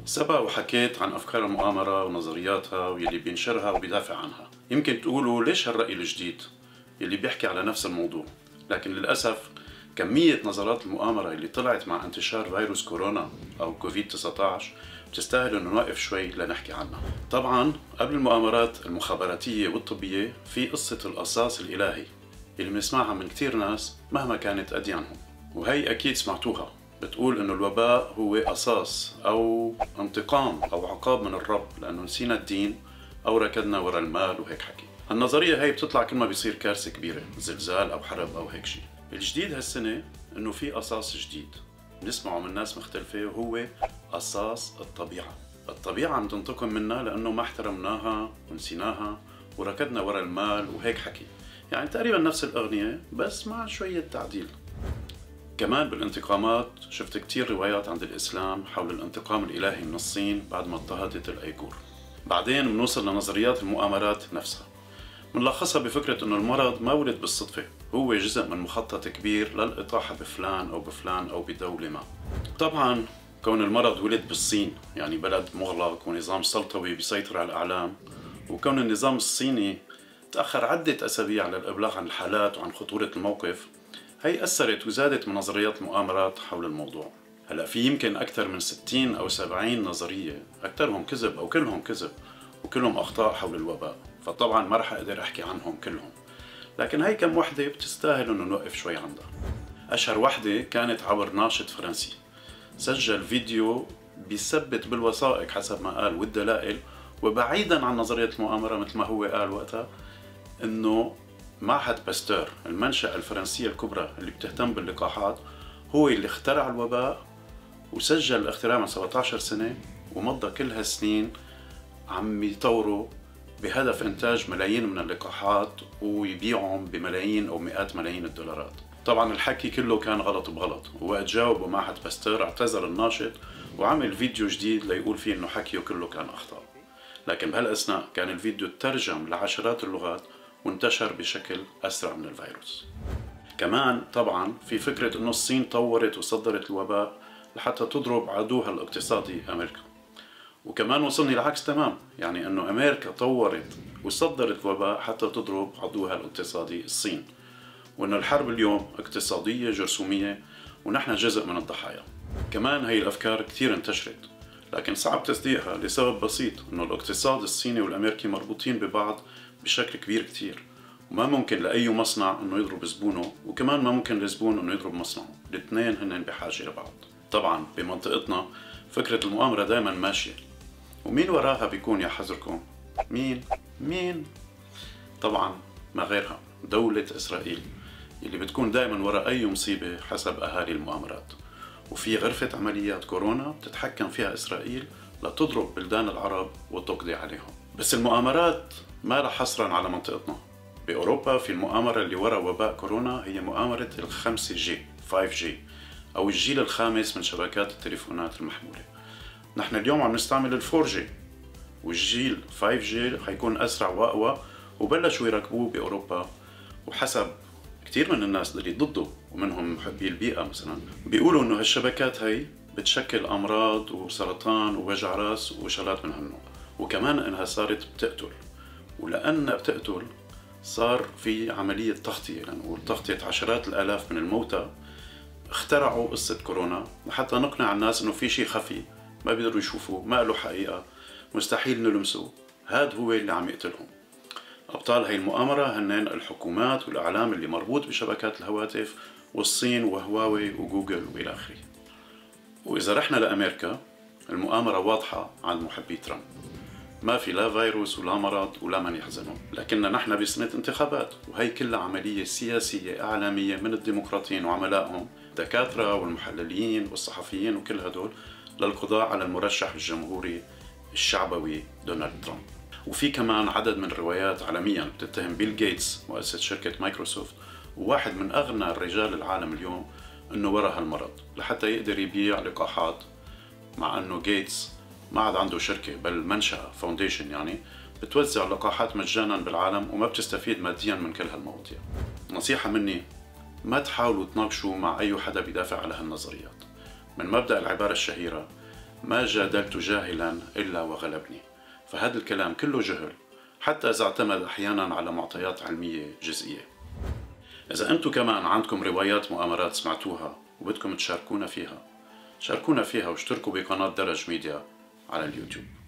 سبق وحكيت عن أفكار المؤامرة ونظرياتها واللي بينشرها وبيدافع عنها. يمكن تقولوا ليش هالرأي الجديد اللي بيحكي على نفس الموضوع، لكن للأسف كمية نظرات المؤامرة اللي طلعت مع انتشار فيروس كورونا أو كوفيد 19 بتستاهل إنه نوقف شوي لنحكي عنها. طبعا قبل المؤامرات المخابراتية والطبية في قصة القصاص الإلهي اللي بنسمعها من كتير ناس مهما كانت أديانهم، وهي أكيد سمعتوها. بتقول إنه الوباء هو قصاص أو انتقام أو عقاب من الرب لأنه نسينا الدين أو ركضنا ورا المال وهيك حكي. النظرية هي بتطلع كل ما بيصير كارثة كبيرة، زلزال أو حرب أو هيك شيء. الجديد هالسنة إنه في قصاص جديد بنسمعه من ناس مختلفة، وهو قصاص الطبيعة. الطبيعة عم تنتقم منا لأنه ما احترمناها ونسيناها وركضنا ورا المال وهيك حكي. يعني تقريبا نفس الأغنية بس مع شوية تعديل. كمان بالانتقامات شفت كتير روايات عند الإسلام حول الانتقام الإلهي من الصين بعد ما اضطهدت الأيغور. بعدين بنوصل لنظريات المؤامرات نفسها، بنلخصها بفكرة إنه المرض ما ولد بالصدفة، هو جزء من مخطط كبير للإطاحة بفلان أو بفلان أو بدولة ما. طبعا كون المرض ولد بالصين، يعني بلد مغلق ونظام سلطوي بيسيطر على الأعلام، وكون النظام الصيني تأخر عدة أسابيع للإبلاغ عن الحالات وعن خطورة الموقف، هي أثرت وزادت من نظريات المؤامرات حول الموضوع. هلأ في يمكن أكثر من 60 أو 70 نظرية، أكثرهم كذب أو كلهم كذب، وكلهم أخطاء حول الوباء، فطبعا ما رح أقدر أحكي عنهم كلهم، لكن هي كم وحدة بتستاهل إنه نوقف شوي عندها. أشهر وحدة كانت عبر ناشط فرنسي سجل فيديو بيثبت بالوثائق حسب ما قال والدلائل، وبعيدا عن نظرية المؤامرة مثل ما هو قال وقتها، إنه معهد باستور المنشأة الفرنسية الكبرى اللي بتهتم باللقاحات هو اللي اخترع الوباء، وسجل الاختراع من 17 سنة، ومضى كل هالسنين عم يطوروا بهدف إنتاج ملايين من اللقاحات ويبيعهم بملايين أو مئات ملايين الدولارات. طبعا الحكي كله كان غلط بغلط، ووقت جاوبوا معهد باستور اعتذر الناشط وعمل فيديو جديد ليقول فيه إنه حكيه كله كان أخطاء، لكن بهالأثناء كان الفيديو ترجم لعشرات اللغات وانتشر بشكل أسرع من الفيروس. كمان طبعا في فكرة إنه الصين طورت وصدرت الوباء لحتى تضرب عدوها الاقتصادي أمريكا، وكمان وصلني العكس تمام، يعني إنه أمريكا طورت وصدرت الوباء حتى تضرب عدوها الاقتصادي الصين، وإنه الحرب اليوم اقتصادية جرثومية ونحن جزء من الضحايا. كمان هي الأفكار كثير انتشرت، لكن صعب تصديقها لسبب بسيط، إنه الاقتصاد الصيني والأمريكي مربوطين ببعض بشكل كبير كتير، وما ممكن لأي مصنع إنه يضرب زبونه، وكمان ما ممكن لزبون إنه يضرب مصنعه، الاثنين هن بحاجة لبعض. طبعا بمنطقتنا فكرة المؤامرة دائما ماشية، ومين وراها بيكون يا حذركم؟ مين؟ طبعا ما غيرها دولة إسرائيل، اللي بتكون دائما وراء أي مصيبة حسب أهالي المؤامرات. وفي غرفة عمليات كورونا بتتحكم فيها إسرائيل لتضرب بلدان العرب وتقضي عليهم. بس المؤامرات ما لها حصرا على منطقتنا. بأوروبا في المؤامرة اللي وراء وباء كورونا هي مؤامرة ال5G 5G أو الجيل الخامس من شبكات التليفونات المحمولة. نحن اليوم عم نستعمل ال4G، والجيل 5G حيكون أسرع وأقوى، وبلشوا يركبوه بأوروبا. وحسب كثير من الناس اللي ضده ومنهم محبي البيئة مثلا بيقولوا إنه هالشبكات هي بتشكل أمراض وسرطان ووجع راس وشغلات من هالنوع، وكمان إنها صارت بتقتل. ولأنها بتقتل صار في عملية تغطية، لنقول تغطية عشرات الآلاف من الموتى. اخترعوا قصة كورونا لحتى نقنع الناس إنه في شيء خفي ما بيقدروا يشوفوه، ما له حقيقة، مستحيل نلمسه، هاد هو اللي عم يقتلهم. أبطال هاي المؤامرة هن الحكومات والإعلام اللي مربوط بشبكات الهواتف، والصين وهواوي وجوجل وإلى آخره. وإذا رحنا لأمريكا المؤامرة واضحة عند محبي ترامب، ما في لا فيروس ولا مرض ولا من يحزنون، لكننا نحن بسنة انتخابات، وهي كلها عملية سياسية إعلامية من الديمقراطيين وعملائهم، الدكاترة والمحللين والصحفيين وكل هدول، للقضاء على المرشح الجمهوري الشعبوي دونالد ترامب. وفي كمان عدد من الروايات عالميا بتتهم بيل غيتس مؤسس شركة مايكروسوفت وواحد من أغنى الرجال العالم اليوم إنه وراء هالمرض لحتى يقدر يبيع لقاحات، مع إنه غيتس ما عاد عنده شركة بل منشأة فاونديشن يعني بتوزع لقاحات مجانا بالعالم وما بتستفيد ماديا من كل هالمواضيع. نصيحة مني، ما تحاولوا تناقشوا مع أي حدا بيدافع على هالنظريات. من مبدأ العبارة الشهيرة ما جادلت جاهلا إلا وغلبني. فهذا الكلام كله جهل، حتى إذا اعتمد أحيانا على معطيات علمية جزئية. إذا أنتم كمان عندكم روايات مؤامرات سمعتوها وبدكم تشاركونا فيها، شاركونا فيها واشتركوا بقناة درج ميديا على اليوتيوب.